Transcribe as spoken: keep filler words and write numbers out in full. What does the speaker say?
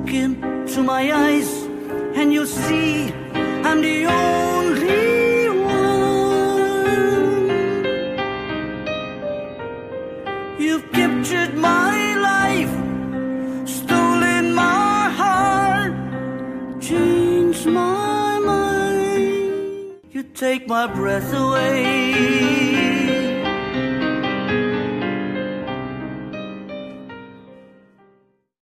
Look into my eyes and you see I'm the only one. You've captured my life, stolen my heart, changed my mind. You take my breath away.